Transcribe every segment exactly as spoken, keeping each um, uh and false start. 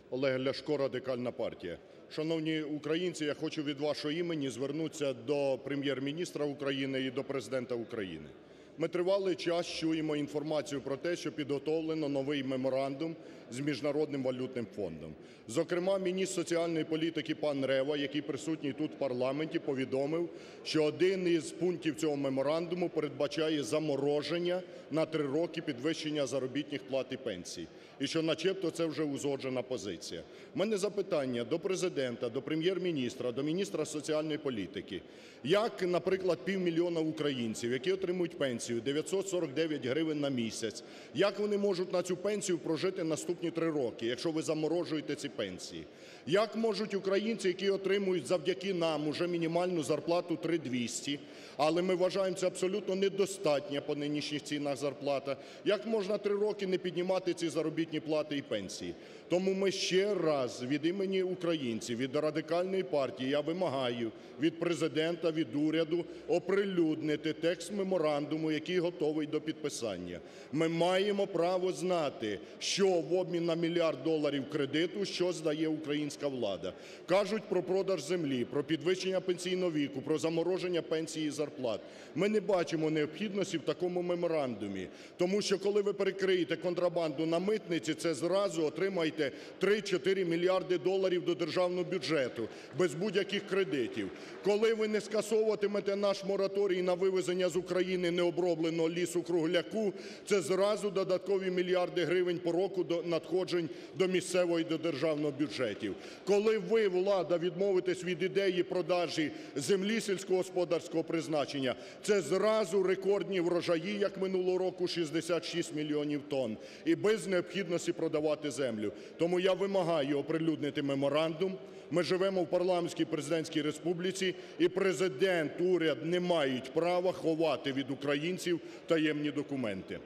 Олег Ляшко, Радикальна партія. Шановні українці, я хочу від вашого імені звернутися до Прем'єр-міністра України і до Президента України. Ми тривалий час чуємо інформацію про те, що підготовлено новий меморандум з Міжнародним валютним фондом. Зокрема, міністр соціальної політики пан Рева, який присутній тут в парламенті, повідомив, що один із пунктів цього меморандуму передбачає замороження на три роки підвищення заробітних плат і пенсій. І що начебто це вже узгоджена позиція. У мене запитання до Президента, до Прем'єр-міністра, до міністра соціальної політики. Як, наприклад, півмільйона українців, які отримують пенсію дев'ятсот сорок дев'ять гривень на місяць, як вони можуть на цю пенсію прожити наступні три роки, якщо ви заморожуєте ці пенсії? Як можуть українці, які отримують завдяки нам уже мінімальну зарплату три тисячі двісті, але ми вважаємо, це абсолютно недостатня по нинішніх цінах зарплата, як можна три роки не піднімати ці заробітні плати і пенсії? Тому ми ще раз від імені українців, від Радикальної партії я вимагаю від Президента, від уряду оприлюднити текст меморандуму, який готовий до підписання. Ми маємо право знати, що в обмін на мільярд доларів кредиту, що здає українська влада. Кажуть про продаж землі, про підвищення пенсійного віку, про замороження пенсій і зарплат. Ми не бачимо необхідності в такому меморандумі, тому що коли ви перекриєте контрабанду на митниці, це зразу отримаєте три-чотири мільярди доларів до державного бюджету без будь-яких кредитів. Коли ви не скасовуватимете наш мораторій на вивезення з України необробленого лісу-кругляку, це зразу додаткові мільярди гривень по року до надходжень до місцевого і до державного бюджетів. Коли ви, влада, відмовитесь від ідеї продажі землі сільськогосподарського призначення, це зразу рекордні врожаї, як минулого року, шістдесят шість мільйонів тонн, і без необхідності продавати землю. Тому я вимагаю оприлюднити меморандум. Ми живемо в парламентській президентській республіці, і Президент, уряд не мають права ховати від українців таємні документи.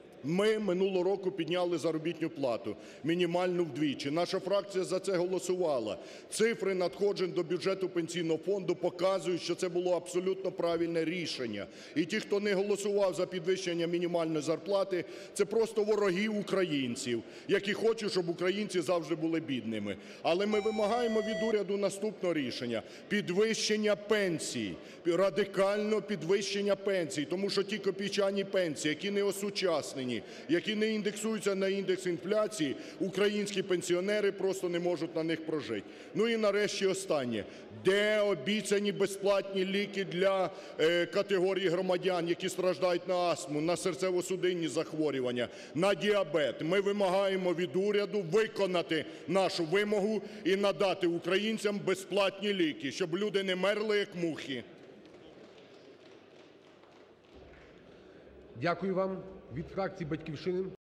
Ми минулого року підняли заробітну плату, мінімальну вдвічі. Наша фракція за це голосувала. Цифри надходжень до бюджету Пенсійного фонду показують, що це було абсолютно правильне рішення. І ті, хто не голосував за підвищення мінімальної зарплати, це просто вороги українців, які хочуть, щоб українці завжди були бідними. Але ми вимагаємо від уряду наступного рішення – підвищення пенсій, радикального підвищення пенсій, тому що ті копійчані пенсії, які не осучаснені, які не індексуються на індекс інфляції, українські пенсіонери просто не можуть на них прожити. Ну і нарешті останнє. Де обіцяні безплатні ліки для е, категорії громадян, які страждають на астму, на серцево-судинні захворювання, на діабет? Ми вимагаємо від уряду виконати нашу вимогу і надати українцям безплатні ліки, щоб люди не мерли, як мухи. Дякую вам. Від фракції "Батьківщини"